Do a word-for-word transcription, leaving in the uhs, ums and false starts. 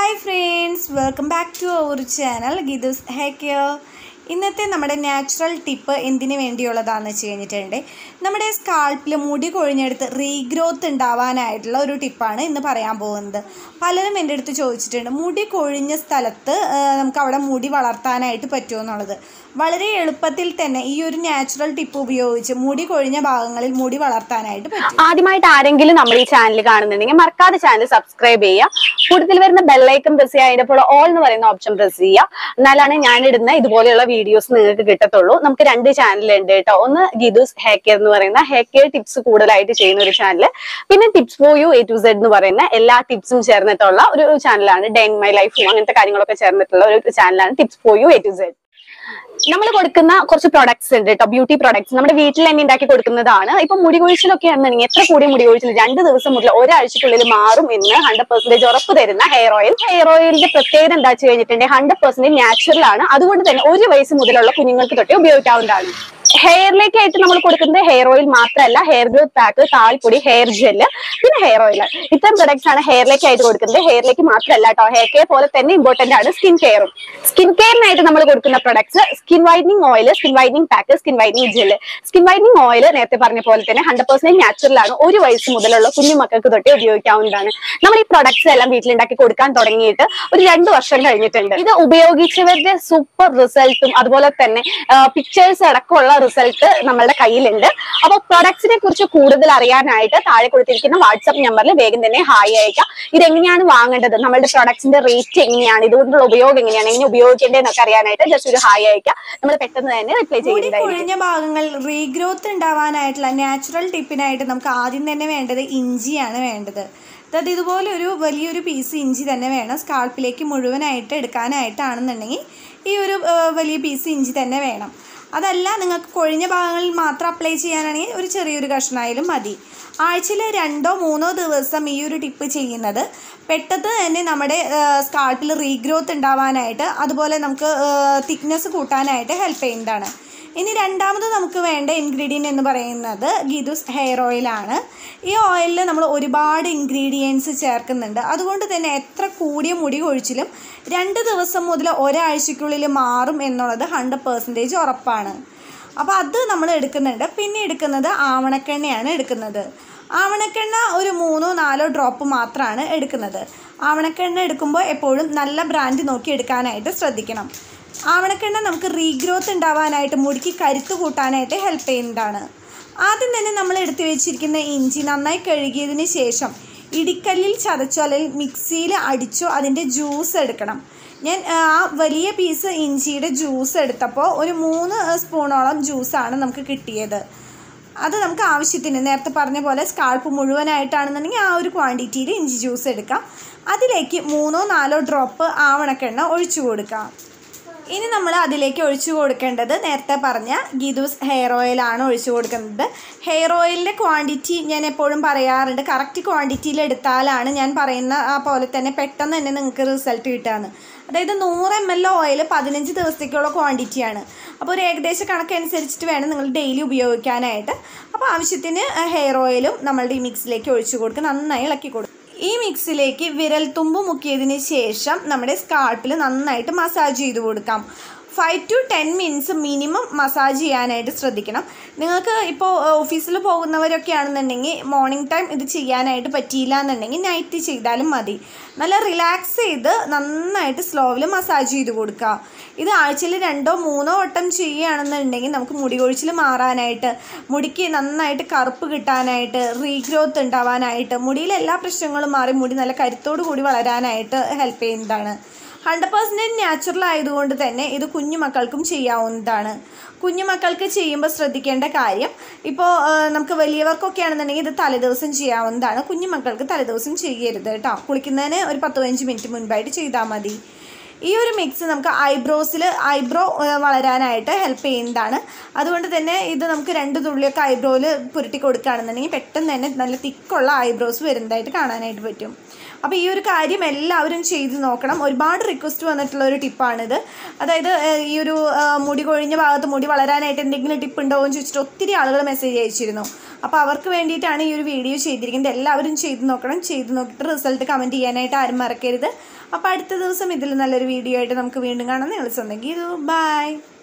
Hi friends, welcome back to our channel Geethus Hairgrowth. ഇന്നത്തെ നമ്മുടെ natural tip എന്തിനു വേണ്ടിയുള്ളതാണെന്ന് വെച്ച് കഴിഞ്ഞിട്ടുണ്ട് നമ്മുടെ സ്കാൾപ്പിൽ മുടി കൊഴിഞ്ഞെടുത്ത് റീഗ്രോത്ത് ഉണ്ടാവാനായിട്ടുള്ള ഒരു ടിപ്പാണ് ഇന്ന് പറയാൻ പോകുന്നത്. പലരും എൻ്റെ അടുത്ത് ചോദിച്ചിട്ടുണ്ട് മുടി കൊഴിഞ്ഞ സ്ഥലത്ത് നമുക്ക് അവിടെ മുടി വളർത്താനായിട്ട് പറ്റുമോ എന്നുള്ളത്. വളരെ എളുപ്പത്തിൽ തന്നെ ഈ ഒരു നാച്ചുറൽ ടിപ്പ് ഉപയോഗിച്ച് മുടി കൊഴിഞ്ഞ ഭാഗങ്ങളിൽ മുടി വളർത്താനായിട്ട് പറ്റും. ആദ്യമായിട്ട് ആരെങ്കിലും നമ്മൾ ഈ ചാനൽ കാണുന്നുണ്ടെങ്കിൽ മറക്കാതെ ചാനൽ സബ്സ്ക്രൈബ് ചെയ്യുക. കൂടുതൽ വരുന്ന ബെല്ലൈക്കൺ പ്രസ് ചെയ്യുക, അതിന്റെ പോലെ ഓൾ എന്ന് പറയുന്ന ഓപ്ഷൻ പ്രസ് ചെയ്യുക. എന്നാലാണ് ഞാൻ ഇടുന്ന ഇതുപോലെയുള്ള വീഡിയോസ് നിങ്ങൾക്ക് കിട്ടത്തുള്ളൂ. നമുക്ക് രണ്ട് ചാനലുണ്ട് കേട്ടോ. ഒന്ന് ഗീതൂസ് ഹെയർ കെയർ എന്ന് പറയുന്ന ഹെയർ കെയർ ടിപ്സ് കൂടുതലായിട്ട് ചെയ്യുന്ന ഒരു ചാനൽ, പിന്നെ tips for you A to Z എന്ന് പറയുന്ന എല്ലാ ടിപ്സും ചേർന്നിട്ടുള്ള ഒരു ചാനലാണ്. ഡേ ഇൻ മൈ ലൈഫും അങ്ങനത്തെ കാര്യങ്ങളൊക്കെ ചേർന്നിട്ടുള്ള ഒരു ചാനലാണ് tips for you A to Z. നമ്മൾ കൊടുക്കുന്ന കുറച്ച് പ്രൊഡക്ട്സ് ഉണ്ട് കേട്ടോ, ബ്യൂട്ടി പ്രൊഡക്ട്സ് നമ്മുടെ വീട്ടിൽ തന്നെ ഉണ്ടാക്കി കൊടുക്കുന്നതാണ്. ഇപ്പൊ മുടി കൊഴിച്ചിലൊക്കെ ആണെന്നുണ്ടെങ്കിൽ എത്ര കൂടിയ മുടി കൊഴിച്ചിൽ രണ്ട് ദിവസം മുതൽ ഒരാഴ്ചക്കുള്ളിൽ മാറും എന്ന് ഹൺഡ്രഡ് പെർസെന്റേജ് ഉറപ്പ് തരുന്ന ഹെയർ ഓയിൽ. ഹെയർ ഓയിലിന്റെ പ്രത്യേകത എന്താ വെച്ച് കഴിഞ്ഞിട്ടുണ്ടെങ്കിൽ ഹൺഡ്രഡ് പെർസെന്റേജ് നാച്ചുറൽ ആണ്. അതുകൊണ്ട് തന്നെ ഒരു വയസ്സ് മുതലുള്ള കുഞ്ഞുങ്ങൾക്ക് തൊട്ടേ ഉപയോഗിക്കാവുന്നതാണ്. ഹെയറിലേക്കായിട്ട് നമ്മൾ കൊടുക്കുന്നത് ഹെയർ ഓയിൽ മാത്രമല്ല, ഹെയർ ഗ്രോത്ത് പാക്ക്, താളിപ്പൊടി, ഹെയർ ജെല്ല്, പിന്നെ ഹെയർ ഓയിൽ. ഇത്തരം പ്രൊഡക്ട്സ് ആണ് ഹെയറിലേക്കായിട്ട് കൊടുക്കുന്നത്. ഹെയറിലേക്ക് മാത്രമല്ല കേട്ടോ, ഹെയർ കെയർ പോലെ തന്നെ ഇമ്പോർട്ടന്റ് ആണ് സ്കിൻ കെയറും. സ്കിൻ കെയറിനായിട്ട് നമ്മൾ കൊടുക്കുന്ന products skin whitening oil, skin whitening pack, skin whitening gel. Skin whitening oil നേരത്തെ പറഞ്ഞ പോലെ തന്നെ ഹൺഡ്രഡ് പെർസെന്റ് നാച്ചുറൽ ആണ്. ഒരു വയസ്സ് മുതലുള്ള കുഞ്ഞു മക്കൾക്ക് തൊട്ടേ ഉപയോഗിക്കാവുന്നതാണ്. നമ്മൾ ഈ പ്രൊഡക്ട്സ് എല്ലാം വീട്ടിലുണ്ടാക്കി കൊടുക്കാൻ തുടങ്ങിയിട്ട് ഒരു രണ്ട് വർഷം കഴിഞ്ഞിട്ടുണ്ട്. ഇത് ഉപയോഗിച്ചവരുടെ സൂപ്പർ റിസൾട്ടും അതുപോലെ തന്നെ പിക്ചേഴ്സ് അടക്കമുള്ള റിസൾട്ട് നമ്മളുടെ കയ്യിലുണ്ട്. അപ്പൊ പ്രൊഡക്ട്സിനെ കുറിച്ച് കൂടുതൽ അറിയാനായിട്ട് താഴെ കൊടുത്തിരിക്കുന്ന വാട്സ്ആപ്പ് നമ്പറിൽ വേഗം തന്നെ ഹായ് അയക്കാം. ഇതെങ്ങനെയാണ് വാങ്ങേണ്ടത്, നമ്മളുടെ പ്രൊഡക്ട്സിന്റെ റേറ്റ് എങ്ങനെയാണ്, ഇതുകൊണ്ടുള്ള ഉപയോഗം എങ്ങനെയാണ്, എങ്ങനെ ഉപയോഗിക്കേണ്ടതെന്നൊക്കെ അറിയാനായിട്ട് ജസ്റ്റ് ഒരു ഹായ് അയക്കാം. നമ്മൾ പെട്ടെന്ന് തന്നെ റിപ്ലൈ ചെയ്യുന്നതായിരിക്കും. കൊഴിഞ്ഞ ഭാഗങ്ങൾ റീഗ്രോത്ത് ഉണ്ടാവാനായിട്ടുള്ള നാച്ചുറൽ ടിപ്പിനായിട്ട് നമുക്ക് ആദ്യം തന്നെ വേണ്ടത് ഇഞ്ചിയാണ് വേണ്ടത്. അതായത് ഇതുപോലെ ഒരു വലിയൊരു പീസ് ഇഞ്ചി തന്നെ വേണം. സ്കാൾപ്പിലേക്ക് മുഴുവനായിട്ട് എടുക്കാനായിട്ടാണെന്നുണ്ടെങ്കിൽ ഈ ഒരു വലിയ പീസ് ഇഞ്ചി തന്നെ വേണം. അതല്ല നിങ്ങൾക്ക് കൊഴിഞ്ഞ ഭാഗങ്ങളിൽ മാത്രം അപ്ലൈ ചെയ്യാനാണെങ്കിൽ ഒരു ചെറിയൊരു കഷ്ണമായാലും മതി. ആഴ്ചയിൽ രണ്ടോ മൂന്നോ ദിവസം ഈ ഒരു ടിപ്പ് ചെയ്യുന്നത് പെട്ടെന്ന് തന്നെ നമ്മുടെ സ്കാൾപ്പിൽ റീഗ്രോത്ത് ഉണ്ടാവാനായിട്ട് അതുപോലെ നമുക്ക് തിക്നെസ് കൂട്ടാനായിട്ട് ഹെൽപ്പ് ചെയ്യുന്നതാണ്. ഇനി രണ്ടാമത് നമുക്ക് വേണ്ട ഇൻഗ്രീഡിയൻറ്റ് എന്ന് പറയുന്നത് ഗീതൂസ് ഹെയർ ഓയിലാണ്. ഈ ഓയിലിൽ നമ്മൾ ഒരുപാട് ഇൻഗ്രീഡിയൻസ് ചേർക്കുന്നുണ്ട്. അതുകൊണ്ട് തന്നെ എത്ര കൂടിയ മുടി കൊഴിച്ചിലും രണ്ട് ദിവസം മുതൽ ഒരാഴ്ചയ്ക്കുള്ളിൽ മാറും എന്നുള്ളത് ഹൺഡ്രഡ് പെർസെൻറ്റേജ് ഉറപ്പാണ്. അപ്പോൾ അത് നമ്മൾ എടുക്കുന്നുണ്ട്. പിന്നെ എടുക്കുന്നത് ആവണക്കെണ്ണയാണ് എടുക്കുന്നത്. ആവണക്കെണ്ണ ഒരു മൂന്നോ നാലോ ഡ്രോപ്പ് മാത്രമാണ് എടുക്കുന്നത്. ആവണക്കെണ്ണ എടുക്കുമ്പോൾ എപ്പോഴും നല്ല ബ്രാൻഡ് നോക്കി എടുക്കാനായിട്ട് ശ്രദ്ധിക്കണം. ആവണക്കെണ്ണ നമുക്ക് റീഗ്രോത്ത് ഉണ്ടാവാനായിട്ട് മുടിക്ക് കരുത്ത് കൂട്ടാനായിട്ട് ഹെൽപ്പ് ചെയ്യുന്നതാണ്. ആദ്യം തന്നെ നമ്മൾ എടുത്തു വെച്ചിരിക്കുന്ന ഇഞ്ചി നന്നായി കഴുകിയതിന് ശേഷം ഇടിക്കല്ലിൽ ചതച്ചോ അല്ലെങ്കിൽ മിക്സിയിൽ അടിച്ചോ അതിൻ്റെ ജ്യൂസ് എടുക്കണം. ഞാൻ ആ വലിയ പീസ് ഇഞ്ചിയുടെ ജ്യൂസ് എടുത്തപ്പോൾ ഒരു മൂന്ന് സ്പൂണോളം ജ്യൂസാണ് നമുക്ക് കിട്ടിയത്. അത് നമുക്ക് ആവശ്യത്തിന് നേരത്തെ പറഞ്ഞ പോലെ സ്കാൾപ്പ് മുഴുവനായിട്ടാണെന്നുണ്ടെങ്കിൽ ആ ഒരു ക്വാണ്ടിറ്റിയിൽ ഇഞ്ചി ജ്യൂസ് എടുക്കാം. അതിലേക്ക് മൂന്നോ നാലോ ഡ്രോപ്പ് ആവണക്കെണ്ണ ഒഴിച്ചു കൊടുക്കാം. ഇനി നമ്മൾ അതിലേക്ക് ഒഴിച്ചു കൊടുക്കേണ്ടത് നേരത്തെ പറഞ്ഞ ഗീതൂസ് ഹെയർ ഓയിലാണ് ഒഴിച്ചു കൊടുക്കുന്നത്. ഹെയർ ഓയിലിൻ്റെ ക്വാണ്ടിറ്റി ഞാൻ എപ്പോഴും പറയാറുണ്ട്, കറക്റ്റ് ക്വാണ്ടിറ്റിയിൽ എടുത്താലാണ് ഞാൻ പറയുന്ന ആ പോലെ തന്നെ പെട്ടെന്ന് തന്നെ നിങ്ങൾക്ക് റിസൾട്ട് കിട്ടുകയാണ്. അതായത് നൂറ് എം എൽ ഓയിൽ പതിനഞ്ച് ദിവസത്തേക്കുള്ള ക്വാണ്ടിറ്റിയാണ്. അപ്പോൾ ഒരു ഏകദേശ കണക്കനുസരിച്ചിട്ട് വേണം നിങ്ങൾ ഡെയിലി ഉപയോഗിക്കാനായിട്ട്. അപ്പോൾ ആവശ്യത്തിന് ഹെയർ ഓയിലും നമ്മളുടെ ഈ മിക്സിലേക്ക് ഒഴിച്ചു കൊടുക്കുക, നന്നായി ഇളക്കി കൊടുക്കും. ഈ മിക്സിലേക്ക് വിരൽ തുമ്പ് മുക്കിയതിന് ശേഷം നമ്മുടെ സ്കാൾപ്പിൽ നന്നായിട്ട് മസാജ് ചെയ്ത് കൊടുക്കാം. Five to ten minutes minimum massage ചെയ്യാനായിട്ട് ശ്രദ്ധിക്കണം. നിങ്ങൾക്ക് ഇപ്പോൾ ഓഫീസിൽ പോകുന്നവരൊക്കെ ആണെന്നുണ്ടെങ്കിൽ മോർണിംഗ് ടൈം ഇത് ചെയ്യാനായിട്ട് പറ്റിയില്ല എന്നുണ്ടെങ്കിൽ നൈറ്റ് ചെയ്താലും മതി. നല്ല റിലാക്സ് ചെയ്ത് നന്നായിട്ട് സ്ലോവിൽ മസാജ് ചെയ്ത് കൊടുക്കുക. ഇത് ആഴ്ചയിൽ രണ്ടോ മൂന്നോ വട്ടം ചെയ്യുകയാണെന്നുണ്ടെങ്കിൽ നമുക്ക് മുടി കൊഴിച്ചിൽ മാറാനായിട്ട്, മുടിക്ക് നന്നായിട്ട് കറുപ്പ് കിട്ടാനായിട്ട്, റീഗ്രോത്ത് ഉണ്ടാവാനായിട്ട്, മുടിയിലെ എല്ലാ പ്രശ്നങ്ങളും മാറി മുടി നല്ല കരുത്തോടു കൂടി വളരാനായിട്ട് ഹെൽപ്പ് ചെയ്യുന്നതാണ്. ഹൺഡ്രഡ് പെർസെൻറ്റേജ് നാച്ചുറൽ ആയതുകൊണ്ട് തന്നെ ഇത് കുഞ്ഞു മക്കൾക്കും ചെയ്യാവുന്നതാണ്. കുഞ്ഞു മക്കൾക്ക് ചെയ്യുമ്പോൾ ശ്രദ്ധിക്കേണ്ട കാര്യം, ഇപ്പോൾ നമുക്ക് വലിയവർക്കൊക്കെ ആണെന്നുണ്ടെങ്കിൽ ഇത് തലേദിവസം ചെയ്യാവുന്നതാണ്. കുഞ്ഞു മക്കൾക്ക് തലേദിവസം ചെയ്യരുത് കേട്ടോ. കുളിക്കുന്നതിന് ഒരു പത്ത് പതിനഞ്ച് മിനിറ്റ് മുൻപായിട്ട് ചെയ്താൽ മതി. ഈ ഒരു മിക്സ് നമുക്ക് ഐബ്രോസിൽ ഐബ്രോ വളരാനായിട്ട് ഹെൽപ്പ് ചെയ്യുന്നതാണ്. അതുകൊണ്ട് തന്നെ ഇത് നമുക്ക് രണ്ട് തുള്ളിയൊക്കെ ഐബ്രോയിൽ പുരട്ടി കൊടുക്കുകയാണെന്നുണ്ടെങ്കിൽ പെട്ടെന്ന് തന്നെ നല്ല തിക്കുള്ള ഐബ്രോസ് വരുന്നതായിട്ട് കാണാനായിട്ട് പറ്റും. അപ്പോൾ ഈ ഒരു കാര്യം എല്ലാവരും ചെയ്ത് നോക്കണം. ഒരുപാട് റിക്വസ്റ്റ് വന്നിട്ടുള്ള ഒരു ടിപ്പാണിത്. അതായത് ഈ ഒരു മുടി കൊഴിഞ്ഞ ഭാഗത്ത് മുടി വളരാനായിട്ട് എന്തെങ്കിലും ടിപ്പ് ഉണ്ടോ എന്ന് ചോദിച്ചിട്ട് ഒത്തിരി ആളുകൾ മെസ്സേജ് അയച്ചിരുന്നു. അപ്പോൾ അവർക്ക് വേണ്ടിയിട്ടാണ് ഈ ഒരു വീഡിയോ ചെയ്തിരിക്കുന്നത്. എല്ലാവരും ചെയ്ത് നോക്കണം. ചെയ്ത് നോക്കിയിട്ട് റിസൾട്ട് കമൻറ്റ് ചെയ്യാനായിട്ട് ആരും മറക്കരുത്. അപ്പോൾ അടുത്ത ദിവസം ഇതിൽ നല്ലൊരു വീഡിയോ ആയിട്ട് നമുക്ക് വീണ്ടും കാണാം. നിങ്ങൾ സ്വന്തം ഗീതു. ബൈ.